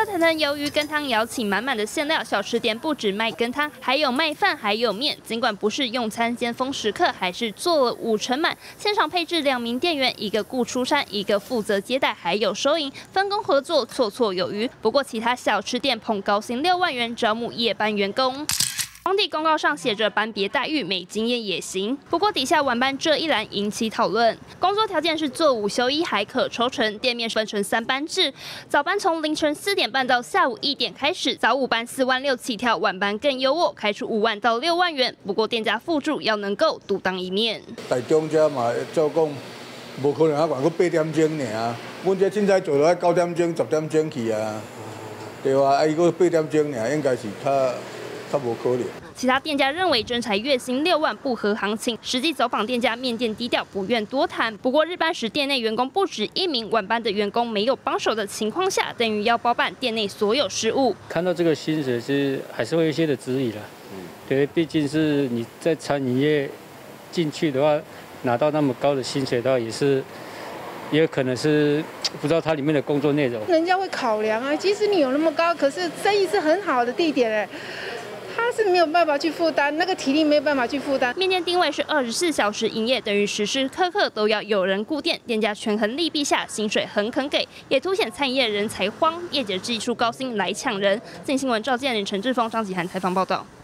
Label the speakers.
Speaker 1: 热腾腾鱿鱼羹汤舀起满满的馅料，小吃店不止卖羹汤，还有卖饭，还有面。尽管不是用餐尖峰时刻，还是坐了5成满。现场配置2名店员，一个顾出餐，一个负责接待，还有收银，分工合作，绰绰有余。不过其他小吃店捧高薪6万元招募夜班员工。 工地公告上写着班别待遇，没经验也行。不过底下晚班这一栏引起讨论。工作条件是做5休1，还可抽成。店面分成3班制，早班从凌晨4点半到下午1点开始，早午班4万6起跳，晚班更优渥，开出5万到6万元。不过店家附注要能够独当一面。
Speaker 2: 大中者嘛，照讲无可能啊，管个8点钟尔。阮这凊彩做到9点钟、10点钟去啊，对啊，啊伊个8点钟尔，应该是较无可能。
Speaker 1: 其他店家认为征才月薪6万不合行情，实际走访店家面店低调，不愿多谈。不过日班时店内员工不止1名，晚班的员工没有帮手的情况下，等于要包办店内所有事务。
Speaker 3: 看到这个薪水是还是会有一些的质疑啦，对，毕竟是你在餐饮业进去的话，拿到那么高的薪水的话，也有可能是不知道它里面的工作内容。
Speaker 4: 人家会考量啊，即使你有那么高，可是生意是很好的地点哎。 他是没有办法去负担，那个体力没有办法去负担。
Speaker 1: 面店定位是24小时营业，等于时时刻刻都要有人顾店。店家权衡利弊下，薪水很肯给，也凸显餐饮业人才荒，业者技术高薪来抢人。镜新闻赵建林、陈志峰、张启涵采访报道。